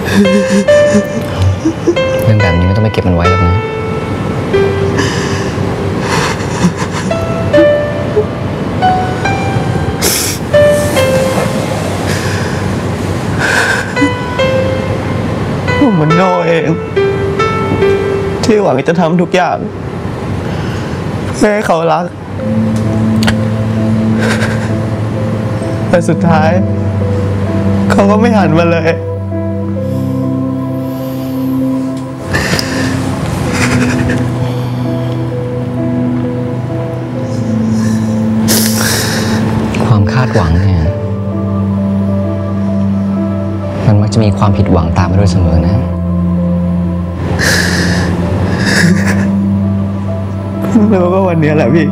เรื่องแบบนี้ไม่ต้องไปเก็บมันไว้หรอกนะผมมันโง่เองที่หวังจะทำทุกอย่างเพื่อให้เขารักแต่สุดท้ายเขาก็ไม่หันมาเลยความคาดหวังเนี่ยมันมักจะมีความผิดหวังตามมาด้วยเสมอนะแล้วก็วันนี้แหละพี่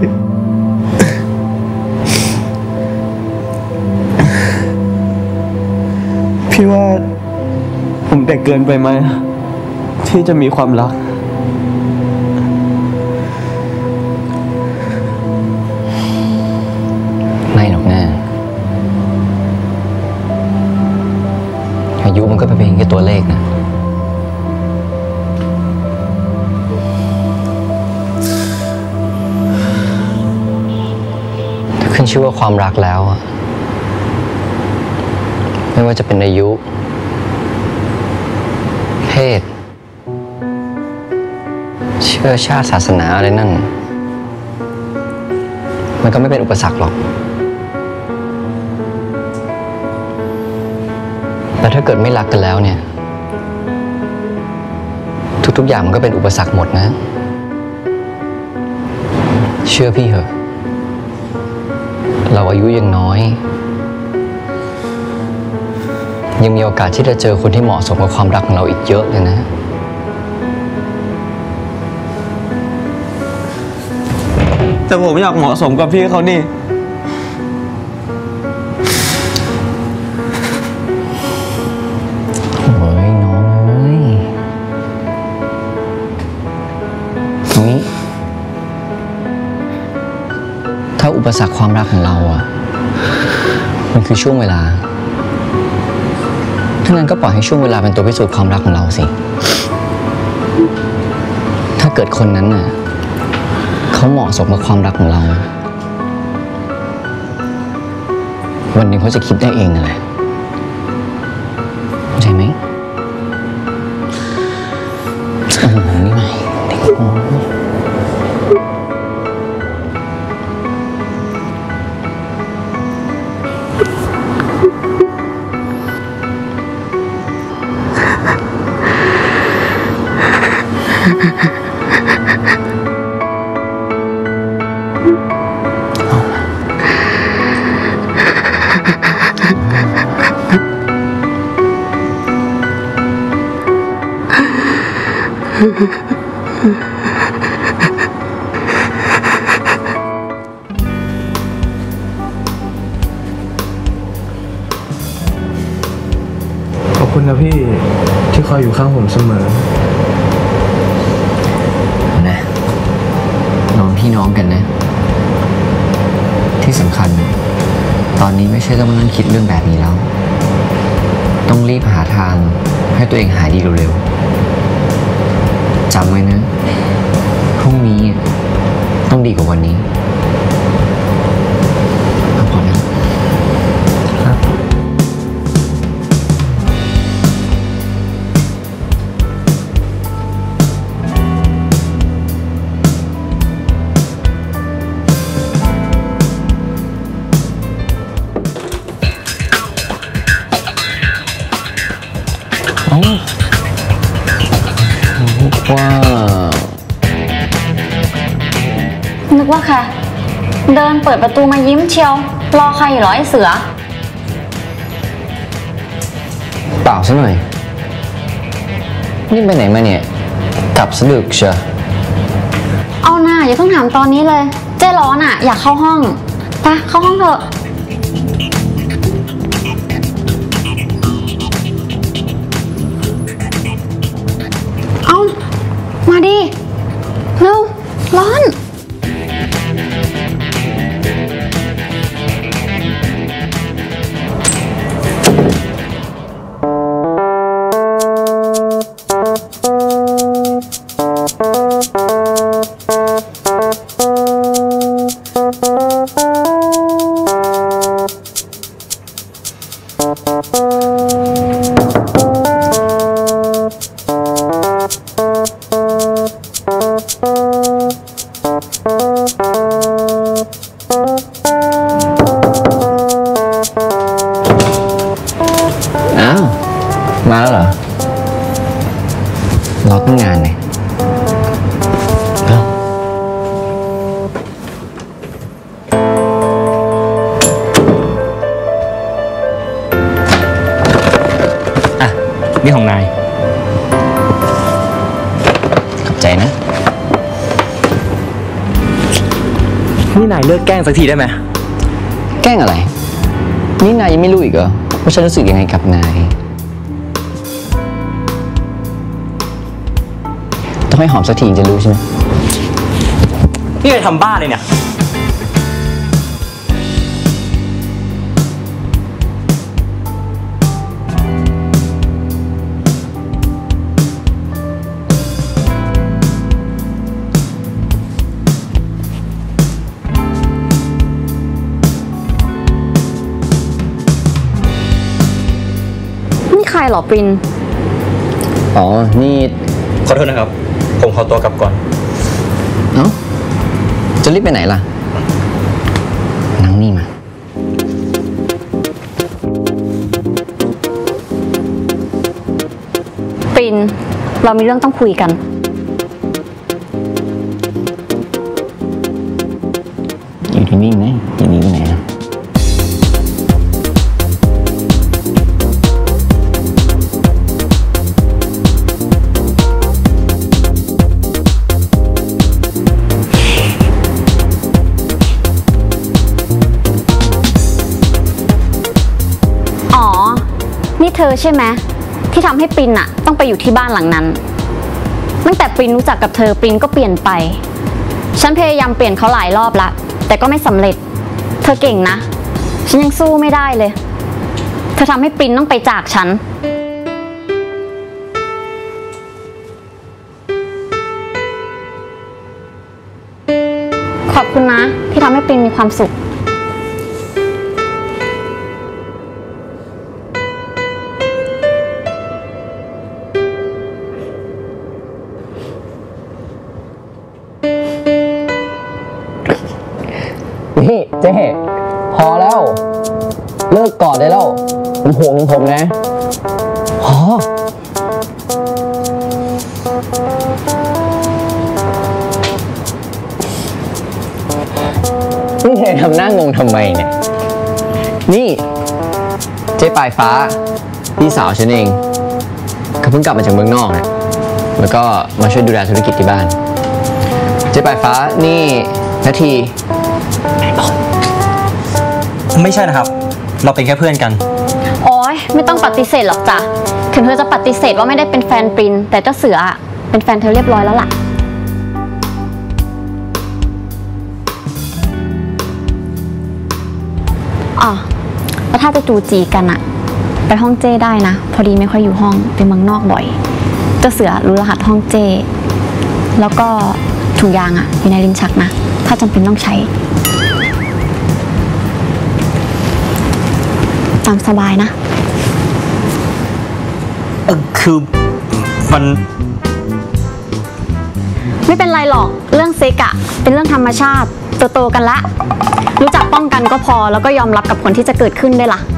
ว่าผมเด็กเกินไปไหมที่จะมีความรักไม่หรอกนะอายุมันก็เป็นเพียงแค่ตัวเลขนะถ้าขึ้นชื่อว่าความรักแล้วไม่ว่าจะเป็นอายุเพศเชื้อชาติศาสนาอะไรนั่นมันก็ไม่เป็นอุปสรรคหรอกแต่ถ้าเกิดไม่รักกันแล้วเนี่ยทุกๆอย่างมันก็เป็นอุปสรรคหมดนะเชื่อพี่เถอะเราอายุยังน้อยยังมีโอกาสที่จะเจอคนที่เหมาะสมกับความรักของเราอีกเยอะเลยนะแต่ผมอยากเหมาะสมกับพี่เขานี่โอ้ยน้องเอ้ยตรงนี้ถ้าอุปสรรคความรักของเรามันคือช่วงเวลาถ้างั้นก็ปล่อยให้ช่วงเวลาเป็นตัวพิสูจน์ความรักของเราสิถ้าเกิดคนนั้นเขาเหมาะสมกับความรักของเราวันหนึ่งเขาจะคิดได้เองนั่นแหละเข้าใจไหมนี่ไงเด็กโขอบคุณนะพี่ที่คอยอยู่ข้างผมเสมอนะน้องพี่น้องกันนะที่สำคัญตอนนี้ไม่ใช่ต้องมานั่งคิดเรื่องแบบนี้แล้วต้องรีบหาทางให้ตัวเองหายดีเร็วๆจำไว้นะพรุ่งนี้ต้องดีกว่าวันนี้พักผ่อนนะครับ ว้าวนึกว่าใครเดินเปิดประตูมายิ้มเชียวรอใครอยู่หรอไอ้เสือเปล่าซะหน่อยนี่ไปไหนมาเนี่ยกลับสดึกเชียวเอาหน้าอย่าเพิ่งถามตอนนี้เลยเจ๊ร้อนอ่ะอยากเข้าห้องไปเข้าห้องเถอะเอามาดิเร็วร้อนมาแล้วเหรอรอตั้งนานเลยเอ้าอ่ะ นี่ของนาย ขอบใจนะนี่นายเลิกแกล้งสักทีได้ไหมแกล้งอะไร นี่นายยังไม่รู้อีกเหรอว่าฉันรู้สึกยังไงกับนาย ต้องให้หอมสักทีจะรู้ใช่ไหมนี่นายทำบ้าเลยเนี่ยนี่ใครเหรอปรินอ๋อ นี่ขอโทษนะครับ ผมขอตัวกลับก่อนเอ้า จะรีบไปไหนล่ะ นั่งนี่มาปริน เรามีเรื่องต้องคุยกันอยู่ที่นิ่งนะอย่าหนีไปไหนนะอ๋อ นี่เธอใช่ไหมที่ทำให้ปรินอะต้องไปอยู่ที่บ้านหลังนั้น ตั้งแต่ปรินรู้จักกับเธอปรินก็เปลี่ยนไป ฉันพยายามเปลี่ยนเขาหลายรอบละแต่ก็ไม่สำเร็จ เธอเก่งนะ ฉันยังสู้ไม่ได้เลย เธอทำให้ปรินต้องไปจากฉัน ขอบคุณนะที่ทำให้ปรินมีความสุขนี่เจ๊พอแล้ว เลิกกอดได้แล้วผมห่วงผมนะพอนี่เธอทำหน้างงทำไมเนี่ย นี่เจ๊ปลายฟ้าพี่สาวฉันเองเขาเพิ่งกลับมาจากเมืองนอกนะแล้วก็มาช่วยดูแลธุรกิจที่บ้าน เจ๊ปลายฟ้านี่นาทีไม่ใช่นะครับ เราเป็นแค่เพื่อนกันโอ๊ยไม่ต้องปฏิเสธหรอกจ้ะ ถึงเธอจะปฏิเสธว่าไม่ได้เป็นแฟนปริน แต่เจ้าเสืออะเป็นแฟนเธอเรียบร้อยแล้วล่ะ อ๋อ แล้วถ้าจะจูจีกันอะไปห้องเจ้ได้นะ พอดีไม่ค่อยอยู่ห้องไปเมืองนอกบ่อย เจ้าเสือรู้รหัสห้องเจ้แล้วก็ถุงยางอะอยู่ในลิ้นชักนะ ถ้าจำเป็นต้องใช้ ตามสบายนะคือมันไม่เป็นไรหรอก เรื่องเซ็กอะเป็นเรื่องธรรมชาติโตๆกันละ รู้จักป้องกันก็พอแล้วก็ยอมรับกับผลที่จะเกิดขึ้นได้วยล่ะ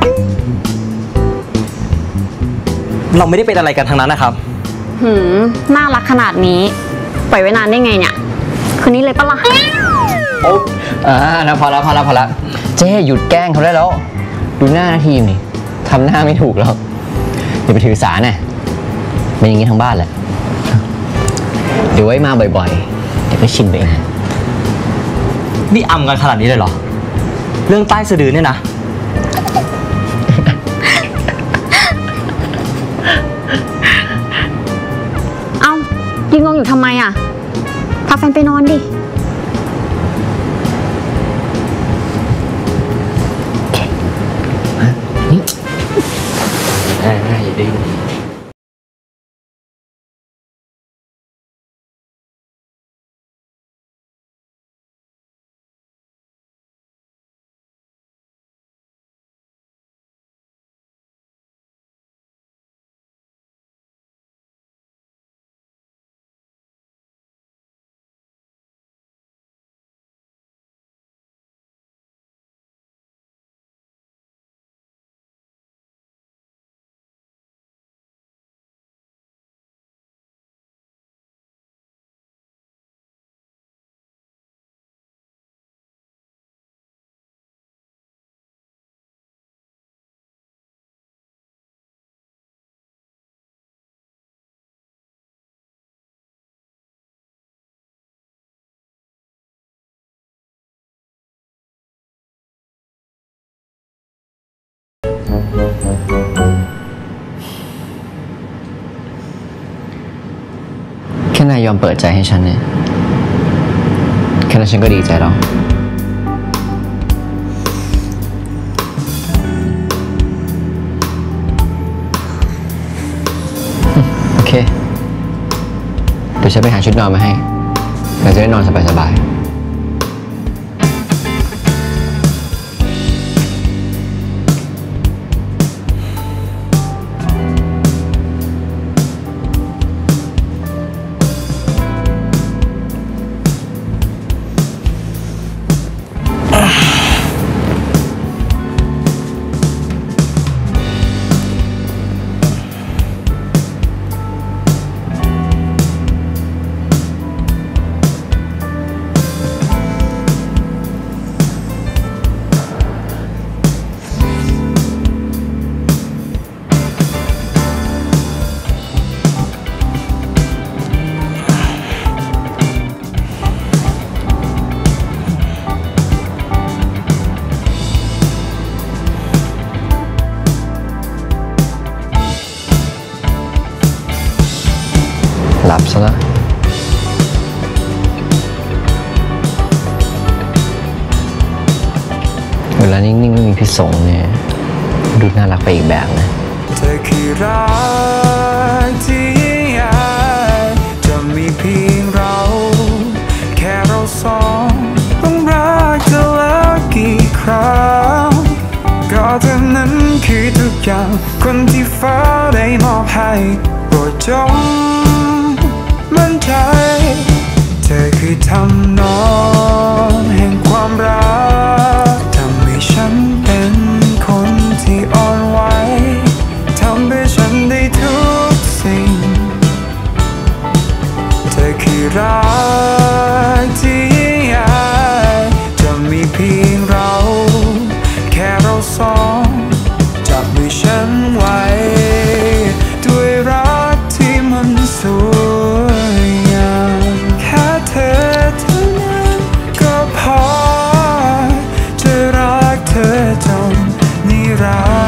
เราไม่ได้เป็นอะไรกันทั้งนั้นนะครับน่ารักขนาดนี้ ปล่อยไว้นานได้ไงเนี่ย คืนนี้เลยปะล่ะโอ้นะพอแล้วเจ๊หยุดแกล้งเขาได้แล้ว ดูหน้าทีมนี่ทำหน้าไม่ถูกแล้วอย่าไปถือสานะเป็นอย่างนี้ทั้งบ้านแหละเดี๋ยวไว้มาบ่อยๆเดี๋ยวก็ชินไปเองนี่อำกันขนาดนี้เลยเหรอ เรื่องใต้สะดือเนี่ยนะเอ้ายืนงงอยู่ทำไมอะพาแฟนไปนอนดิได้อย่าดื้อค่นายยอมเปิดใจให้ฉันเนี่ยแค่นั้นฉันก็ดีใจแล้วโอเคเดี๋ยวฉันไปหาชุดนอนมาให้เราจะได้นอนสบายๆหลับซะแล้วเวลานิ่งๆไม่มีพิษสงเนี่ยดูน่ารักไปอีกแบบนะเธอคือรักที่ยิ่งใหญ่จะมีเพียงเราแค่เราสองต้องรักเธอแล้วกี่ครั้งก็เธอนั้นคือทุกอย่างคนที่ฟ้าได้มอบให้โปรดจงมั่นใจเธอคือทำนองแห่งความรักทำให้ฉันเป็นคนที่อ่อนไหวทำให้ฉันได้ทุกสิ่งเธอคือรักที่ยิ่งใหญ่จะมีเพียงเราแค่เราสองจับมือฉันไว้ด้วยรักที่มันสวยงามแค่เธอเท่านั้นก็พอจะรักเธอจนนิรันดร์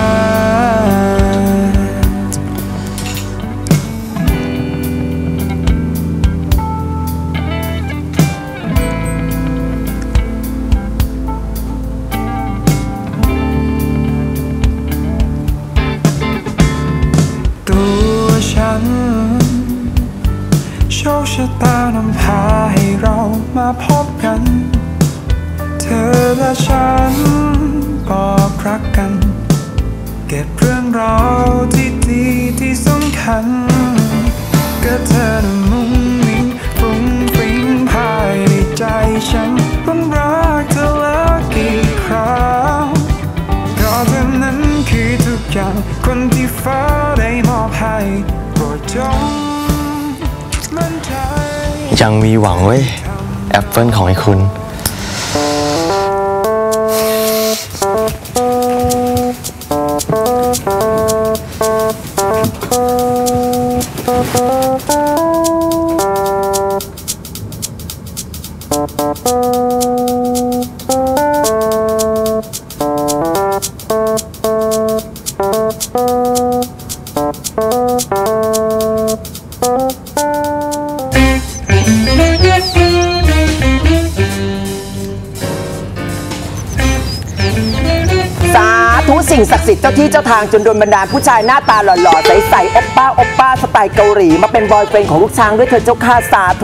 ตัวฉันโชคชะตานำพาให้เรามาพบกันเธอและฉันบอกรักกันเก็บเรื่องราวที่ดีที่สำคัญก็เธอนั้นมุ่งมิ่งฟุ้งฟิ้งภายในใจฉันต้องรักเธอแล้วกี่ครั้งก็เธอนั้นคือทุกอย่างคนที่ฟ้าได้มอบให้โปรดจงมั่นใจยังมีหวังเว้ยแอปเปิลของไอ้คุณสิ่งศักดิ์สิทธิ์เจ้าที่เจ้าทางจนโดนบันดาลผู้ชายหน้าตาหล่อๆใสๆโอปป้าสไตล์เกาหลีมาเป็นบอยเฟรนด์ของลูกช้างด้วยเธอเจ้าข้าสาธุ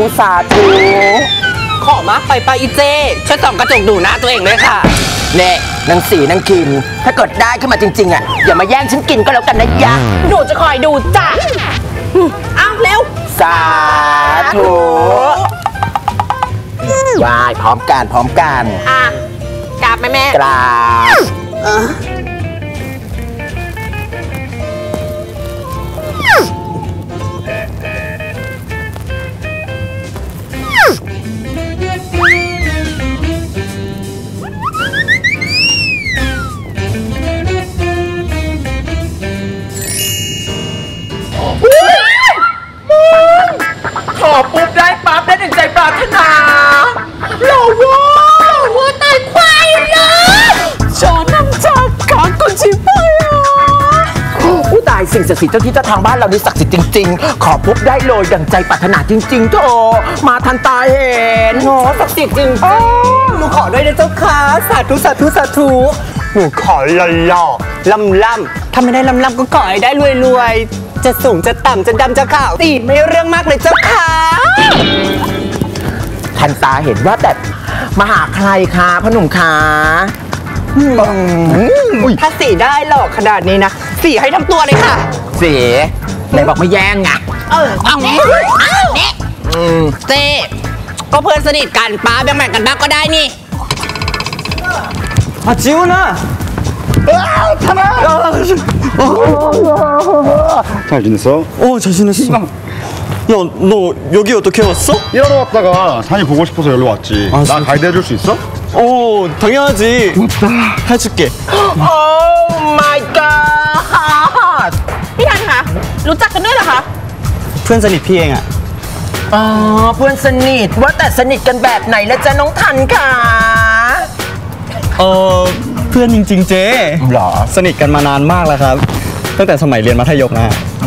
ขอมากไปอีเจช่วยส่องกระจกดูหน้าตัวเองด้วยค่ะเน่นางสีนางคิมถ้าเกิดได้ขึ้นมาจริงๆอ่ะอย่ามาแย่งฉันกินก็แล้วกันนะยะหนูจะคอยดูจ้ะเอาเร็วสาธุวายพร้อมกันกราบแม่กราบขอปุ๊บได้ปั๊บได้ถึงใจปรารถนาหล่อว้าววัวตายควายเลยชอนน้ำจากขางคนชิบไปอ่ะผู้ตายสิ่งศักดิ์สิทธิ์เจ้าที่เจ้าทางบ้านเรานี่ศักดิ์สิทธิ์จริงๆขอพบได้เลยดังใจปรารถนาจริงๆเถอะมาทันตาเห็นโหศักดิ์สิทธิ์จริงหนูขอด้วยนะเจ้าค่ะสาธุสาธุสาธุหนูขอหล่อๆล่ำๆถ้าไม่ได้ล่ำๆก็ขอให้ได้รวยๆจะสูงจะต่ำจะดำจะขาวตีไม่เรื่องมากเลยเจ้าค่ะทันตาเห็นว่าแบบมาหาใครคะพ่อหนุ่มคะถ้าสีได้หรอกขนาดนี้นะสีให้ทั้งตัวเลยค่ะสีไหนบอกไม่แย่งไงเอาเนี้เจ๊ก็เพื่อนสนิทกันป้าแบ่งกันบ้างก็ได้นี่ 지훈아 잘 지냈어? 잘 지냈어 야 너 여기 어떻게 왔어? 일하러 왔다가 산이 보고 싶어서 여기로 왔지. 나 가이드 해줄 수 있어? 당연하지 해줄게 Oh my god พี่ทันคะรู้จักกันด้วยเหรอคะเพื่อนสนิทพี่เองอะอ๋อเพื่อนสนิทว่าแต่สนิทกันแบบไหนแล้วจ๊ะน้องทันค่ะเพื่อนจริงๆเจ๊หรอสนิทกันมานานมากแล้วครับตั้งแต่สมัยเรียนมัธยมนะ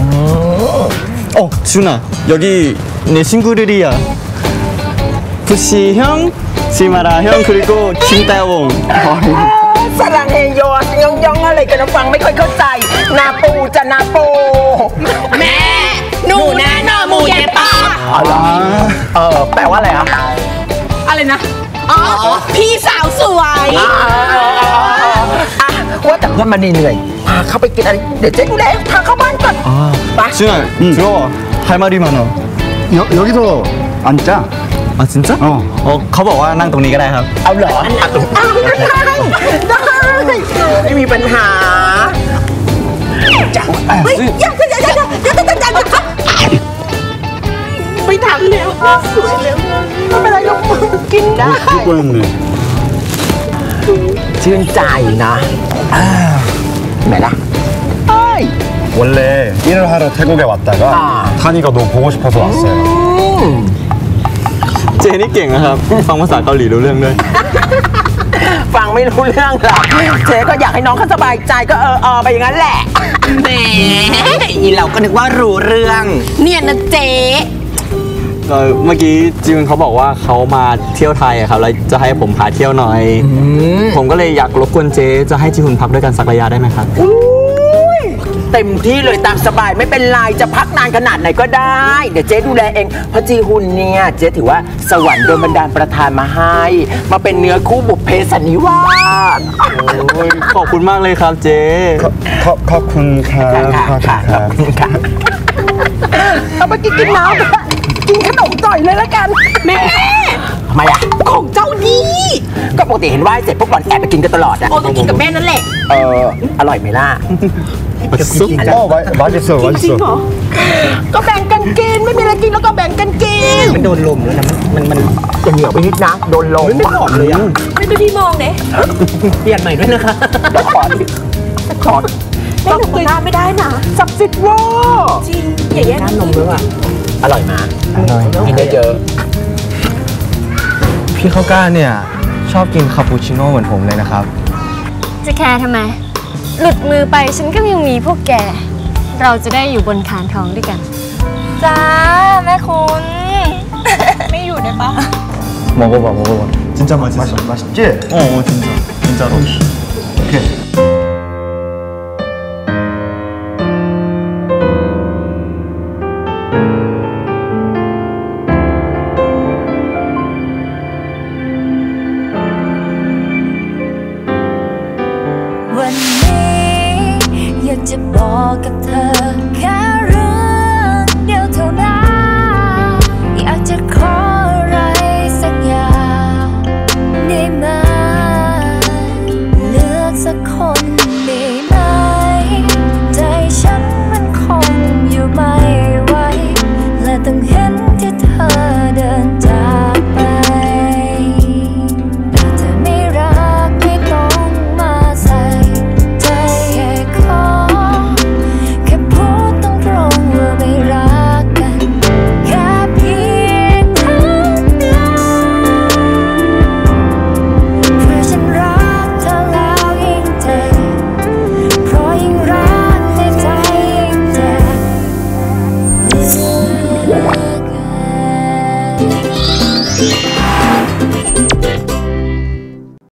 지훈아 여기 내 친구들이야 부시 형, 지마라 형 그리고 김다용 สลังเฮโยยองอะไรกันนะฟังไม่ค่อยเข้าใจนาปูจะนาปูแม่หนูแน่นอนมูเยป้าแปลว่าอะไรอะอะไรนะอ๋อพี่สาวสวยว่าแต่เพื่อนมาเหนื่อยพาเข้าไปกินอะไรเดี๋ยวเจ๊ดูแลพาเข้าบ้านก่อนไป 지훈아 들어와 할 말이 많아 여기서 앉자. 아 진짜?เขาบอกว่านั่งตรงนี้ก็ได้ครับเอาเหรอได้ไม่มีปัญหาจ้ะเฮ้ยอย่าไม่ทันแล้วสวยแล้วไม่เป็นไรหรอกกินได้ 뻔했네. ชื่นใจนะไหนล่ะ 원래 일을 하러 태국에 왔다가 타니가 너 보고 싶어서 왔어요. เจนี่เก่งนะครับฟังภาษาเกาหลีรู้เรื่องด้วยฟังไม่รู้เรื่องหรอกเจ๊ก็อยากให้น้องเขาสบายใจก็ไปอย่างนั้นแหละแหมอีเราก็นึกว่ารู้เรื่องเนี่ยนะเจ๊เมื่อกี้จิวเขาบอกว่าเขามาเที่ยวไทยครับแล้วจะให้ผมพาเที่ยวหน่อยผมก็เลยอยากรบกวนเจ๊จะให้จิวพักด้วยกันสักระยะได้ไหมครับเต็มที่เลยตามสบายไม่เป็นไรจะพักนานขนาดไหนก็ได้เดี๋ยวเจ๊ดูแลเองเพราะจีฮุนเนี่ยเจ๊ถือว่าสวรรค์โดนบันดาลประทานมาให้มาเป็นเนื้อคู่บุพเพสันนิวาสขอบคุณมากเลยครับเจ๊ขอบคุณครับเอาไปกินน้ำกินขนมจ่อยเลยแล้วกันแม่ทำไมอะของเจ้าดีก็ปกติเห็นไหว้เสร็จพวกหล่อนแอบไปกินกันตลอดอะต้องกินกับแม่นั่นแหละอร่อยไหมล่ะ 맛있어 จริงเหรอก็แบ่งกันกินไม่มีอะไรกินแล้วก็แบ่งกันกินมันโดนลมแล้วนะมันจะเหนียวไปนิดนะโดนลมไม่หอมเลยอะไม่ดูพี่มองเนี่ยเปลี่ยนใหม่ด้วยนะคะขอไม่หนูคุยไม่ได้นะศักดิ์สิทธิ์ว่าจริงอย่าแย่งน้ำนมด้วยอร่อยมากกินได้เยอะพี่ข้าวกล้าเนี่ยชอบกินคาปูชิโน่เหมือนผมเลยนะครับจะแคร์ทำไมหลุดมือไปฉันก็ยังมีพวกแกเราจะได้อยู่บนคานทองด้วยกันจ้าแม่คุณไม่อยู่ได้ปะ 먹어봐 진짜 맛있지? 진짜로 오케이